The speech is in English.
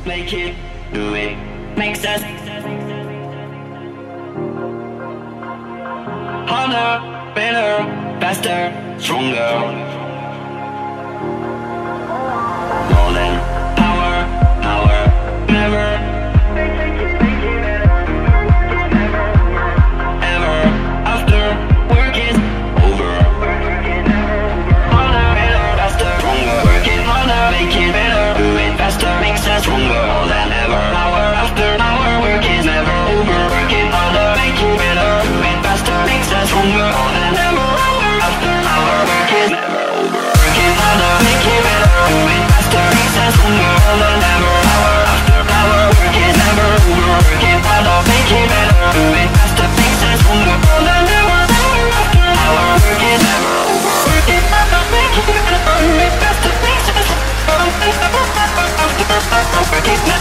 make it, do it, makes us harder, better, faster, stronger. More than power, never, ever, after work is over. Harder, better, faster, stronger. Working harder, make it better, do it faster, makes us stronger. More than ever, hour after hour, work is never over. Working harder, make it better, do it faster, makes us stronger. More than ever, hour after hour, work is never over. Working harder, make it better, do it faster, makes us stronger. More than ever, hour after hour, work is never over. Working harder, make it better, do it faster, makes us stronger. More than ever, hour after hour, work is never over. Working harder, make it better, do it faster, makes us stronger. More than ever, hour after hour, work is never over.